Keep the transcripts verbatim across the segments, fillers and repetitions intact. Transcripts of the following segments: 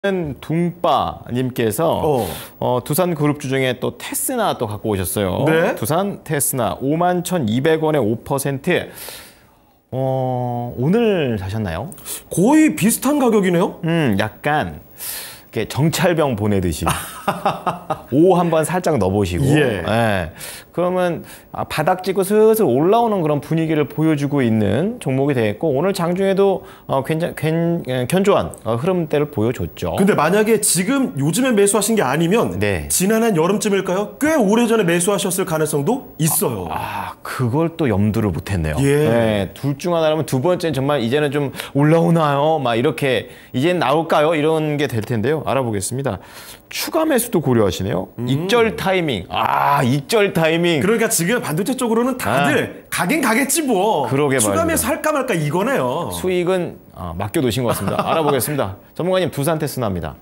둥빠님께서 어. 어, 두산 그룹주 중에 또 테스나 또 갖고 오셨어요. 네? 두산 테스나 오만 천이백 원에 오 퍼센트. 어, 오늘 사셨나요? 거의 비슷한 가격이네요? 음, 약간 이렇게 정찰병 보내듯이 오 한번 살짝 넣어보시고 예. 예. 그러면 바닥 찍고 슬슬 올라오는 그런 분위기를 보여주고 있는 종목이 되겠고 오늘 장중에도 어, 굉장히 견, 견조한 어, 흐름대를 보여줬죠. 근데 만약에 지금 요즘에 매수하신 게 아니면 네. 지난한 여름쯤일까요? 꽤 오래전에 매수하셨을 가능성도 있어요. 아, 아 그걸 또 염두를 못했네요. 예. 네, 둘 중 하나라면 두 번째는 정말 이제는 좀 올라오나요? 막 이렇게 이제는 나올까요? 이런 게 될 텐데요. 알아보겠습니다. 추가 매수도 고려하시네요. 음. 익절 타이밍. 아, 익절 타이밍. 그러니까 지금 반도체 쪽으로는 다들 아. 가긴 가겠지 뭐. 그러게 추가 말입니다. 매수 할까 말까 이거네요. 수익은 아, 맡겨두신 것 같습니다. 알아보겠습니다. 전문가님 두산 테스나입니다.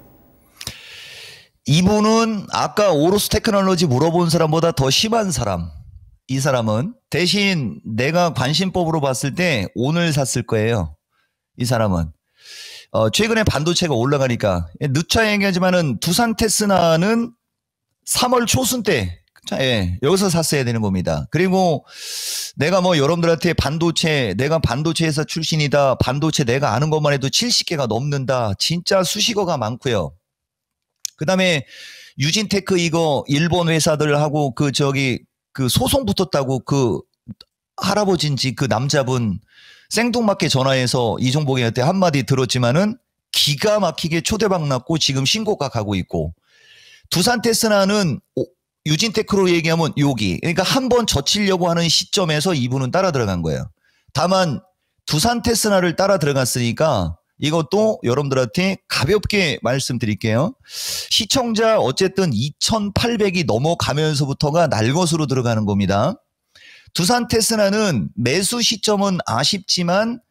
이분은 아까 오로스 테크놀로지 물어본 사람보다 더 심한 사람. 이 사람은 대신 내가 관심법으로 봤을 때 오늘 샀을 거예요. 이 사람은. 어, 최근에 반도체가 올라가니까 누차 얘기하지만은 두산 테스나는 삼월 초순 때 예, 여기서 샀어야 되는 겁니다. 그리고 내가 뭐 여러분들한테 반도체 내가 반도체 회사 출신이다. 반도체 내가 아는 것만 해도 칠십 개가 넘는다. 진짜 수식어가 많고요. 그 다음에 유진테크 이거 일본 회사들하고 그 저기 그 소송 붙었다고 그 할아버지인지 그 남자분 생뚱맞게 전화해서 이종복이한테 한마디 들었지만은 기가 막히게 초대박 났고 지금 신고가 가고 있고 두산 테스나는 유진테크로 얘기하면 여기 그러니까 한번 젖히려고 하는 시점에서 이분은 따라 들어간 거예요. 다만 두산 테스나를 따라 들어갔으니까 이것도 여러분들한테 가볍게 말씀드릴게요. 시청자 어쨌든 이천팔백이 넘어가면서부터가 날것으로 들어가는 겁니다. 두산 테스나는 매수 시점은 아쉽지만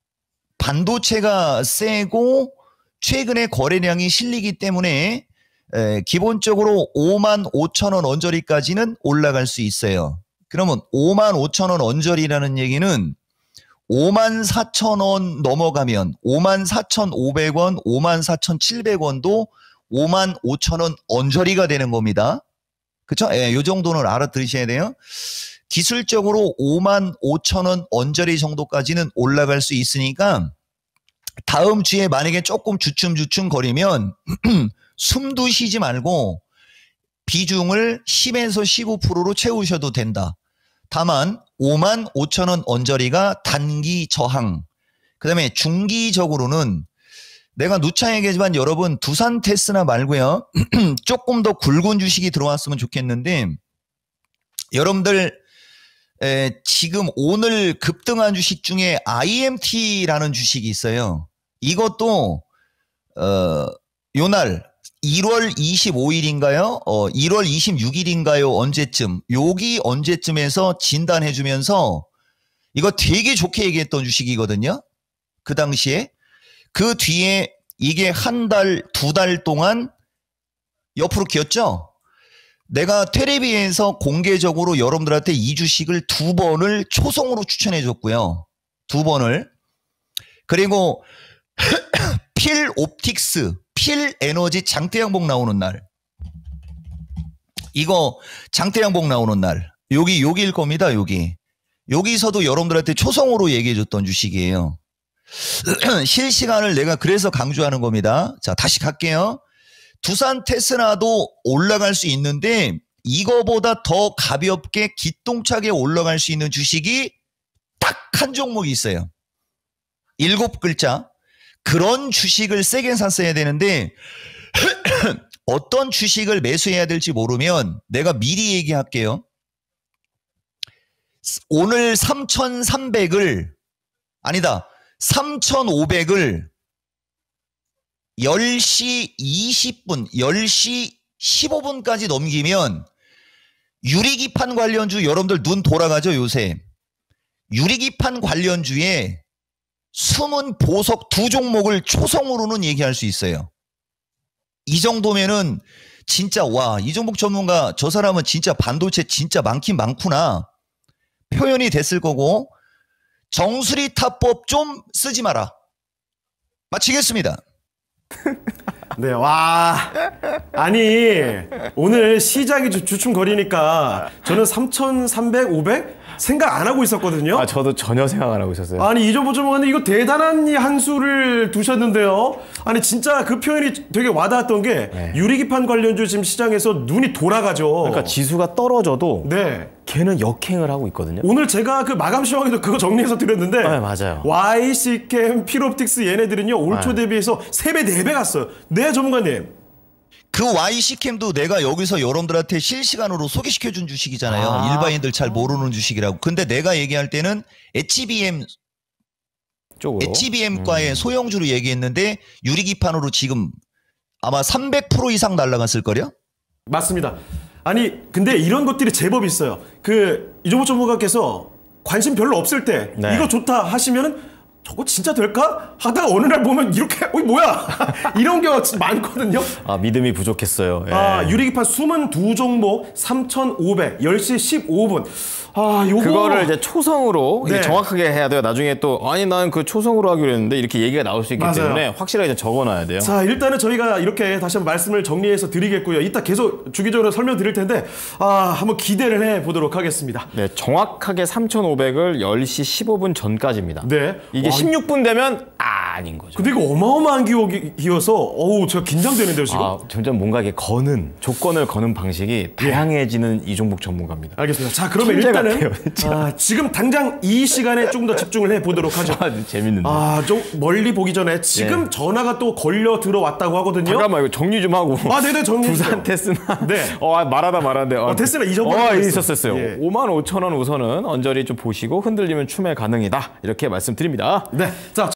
반도체가 세고 최근에 거래량이 실리기 때문에 에, 기본적으로 오만 오천 원 언저리까지는 올라갈 수 있어요. 그러면 오만 오천 원 언저리라는 얘기는 오만 사천 원 넘어가면 오만 사천오백 원, 오만 사천칠백 원도 오만 오천 원 언저리가 되는 겁니다. 그쵸? 예, 요 정도는 알아들으셔야 돼요. 기술적으로 오만 오천 원 언저리 정도까지는 올라갈 수 있으니까 다음 주에 만약에 조금 주춤주춤 거리면 숨도 쉬지 말고 비중을 십에서 십오 퍼센트로 채우셔도 된다. 다만 오만 오천 원 언저리가 단기 저항. 그 다음에 중기적으로는 내가 누차 얘기하지만 여러분 두산 테스나 말고요. 조금 더 굵은 주식이 들어왔으면 좋겠는데 여러분들 에, 지금 오늘 급등한 주식 중에 아이엠티라는 주식이 있어요. 이것도 어, 요날 일월 이십오일인가요? 어, 일월 이십육일인가요? 언제쯤? 여기 언제쯤에서 진단해 주면서 이거 되게 좋게 얘기했던 주식이거든요. 그 당시에. 그 뒤에 이게 한 달, 두 달 동안 옆으로 기었죠? 내가 텔레비에서 공개적으로 여러분들한테 이 주식을 두 번을 초성으로 추천해 줬고요. 두 번을. 그리고 필 옵틱스, 필 에너지 장대양봉 나오는 날. 이거 장대양봉 나오는 날. 여기, 여기일 겁니다, 여기. 여기서도 여러분들한테 초성으로 얘기해 줬던 주식이에요. 실시간을 내가 그래서 강조하는 겁니다. 자, 다시 갈게요. 두산 테스나도 올라갈 수 있는데 이거보다 더 가볍게 기똥차게 올라갈 수 있는 주식이 딱 한 종목이 있어요. 일곱 글자. 그런 주식을 세게 샀어야 되는데 어떤 주식을 매수해야 될지 모르면 내가 미리 얘기할게요. 오늘 삼천삼백을 아니다. 삼천오백을 열 시 이십 분, 열 시 십오 분까지 넘기면 유리기판 관련주 여러분들 눈 돌아가죠 요새. 유리기판 관련주에 숨은 보석 두 종목을 초성으로는 얘기할 수 있어요. 이 정도면은 진짜 와, 이종복 전문가 저 사람은 진짜 반도체 진짜 많긴 많구나 표현이 됐을 거고 정수리 타법 좀 쓰지 마라. 마치겠습니다. 네, 와. 아니, 오늘 시장이 주- 주춤거리니까 저는 삼천삼백, 오백 생각 안 하고 있었거든요. 아, 저도 전혀 생각 안 하고 있었어요. 아니, 이정보 전문가님 이거 대단한 이 한 수를 두셨는데요. 아니, 진짜 그 표현이 되게 와닿았던 게 네. 유리기판 관련주 지금 시장에서 눈이 돌아가죠. 그러니까 지수가 떨어져도 네. 걔는 역행을 하고 있거든요. 오늘 제가 그 마감 시황에도 그거 정리해서 드렸는데 네, 맞아요. 와이씨캠, 필옵틱스 얘네들은요. 올 초 네. 대비해서 세 배, 네 배 갔어요. 네, 전문가님. 그 와이씨캠도 내가 여기서 여러분들한테 실시간으로 소개시켜준 주식이잖아요. 아. 일반인들 잘 모르는 주식이라고. 근데 내가 얘기할 때는 에이치비엠, 쪽으로. 에이치비엠과의 소형주로 얘기했는데 유리기판으로 지금 아마 삼백 퍼센트 이상 날라갔을걸요? 맞습니다. 아니 근데 이런 것들이 제법 있어요. 그 이종호 전문가께서 관심 별로 없을 때 네. 이거 좋다 하시면은 저거 진짜 될까? 하다가 어느 날 보면 이렇게 어이 뭐야 이런 경우가 진짜 많거든요. 아, 믿음이 부족했어요. 예. 아, 유리기판 숨은 두 종목 삼천오백, 열 시 십오 분. 아, 요거 그거를 이제 초성으로 네. 이게 정확하게 해야 돼요. 나중에 또 아니 난 그 초성으로 하기로 했는데 이렇게 얘기가 나올 수 있기 맞아요. 때문에 확실하게 적어놔야 돼요. 자, 일단은 저희가 이렇게 다시 한번 말씀을 정리해서 드리겠고요. 이따 계속 주기적으로 설명드릴 텐데 아, 한번 기대를 해 보도록 하겠습니다. 네, 정확하게 삼천오백을 열 시 십오 분 전까지입니다. 네. 이게 와, 십육 분 되면 아닌 거죠. 근데 이거 어마어마한 기억이어서 어우, 제가 긴장되는데요, 지금. 아, 점점 뭔가 이게 거는 조건을 거는 방식이 다양해지는 이종복 전문가입니다. 알겠습니다. 자, 그러면 천재 일단은 같아요, 진짜. 아, 지금 당장 이 시간에 조금 더 집중을 해 보도록 하죠. 아, 재밌는데. 아, 좀 멀리 보기 전에 지금 네. 전화가 또 걸려 들어왔다고 하거든요. 잠깐만 이거 정리 좀 하고. 아, 네네, 정리해 주세요. 부산 테스나. 네. 어, 아, 말하다 말하는데. 어, 테스나 잊어버렸어요. 어, 있었었어요. 예. 오만 오천 원 우선은 언저리 좀 보시고 흔들리면 추매 가능이다. 이렇게 말씀드립니다. 네. 자,